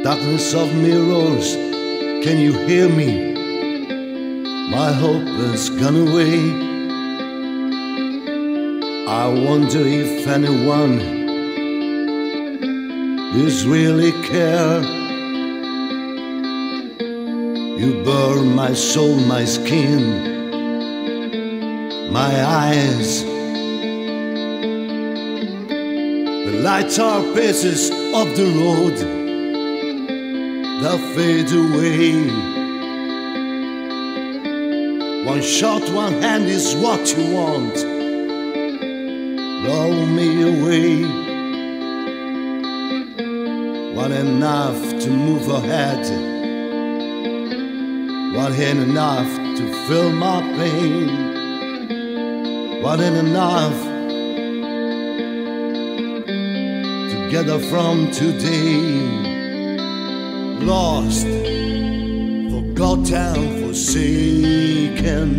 darkness of mirrors, can you hear me? My hope has gone away. I wonder if anyone is really care. You burn my soul, my skin, my eyes. The lights are pieces of the road that fade away. One shot, one hand is what you want. Blow me away. One enough to move ahead, one ain't enough to feel my pain. One ain't enough together from today. Lost, forgotten, forsaken.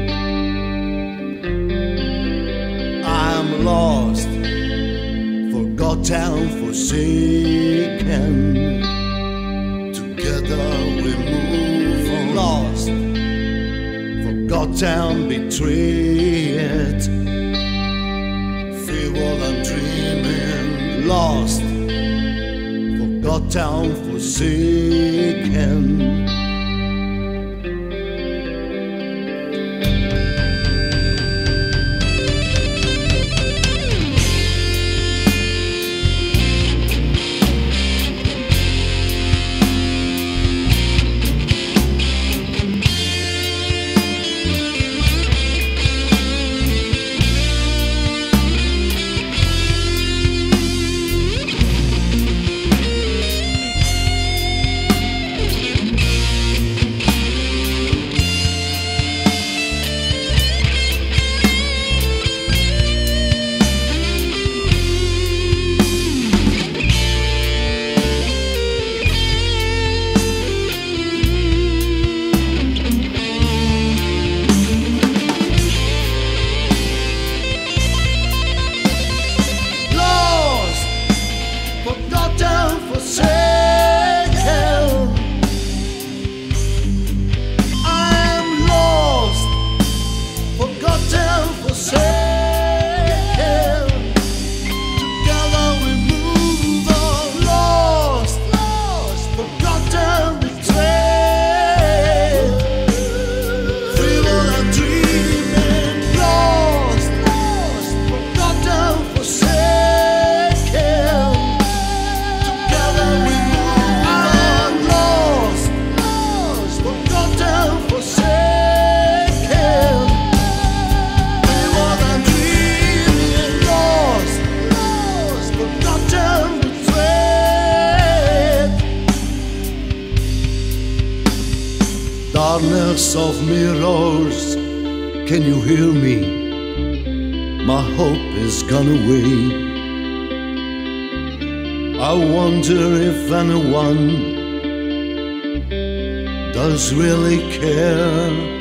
I'm lost, forgotten, forsaken. Together we move on. Lost, forgotten, betrayed. Feel what I'm dreaming. Lost, forgotten, forsaken. Darkness of mirrors, can you hear me? My hope is gone away. I wonder if anyone does really care.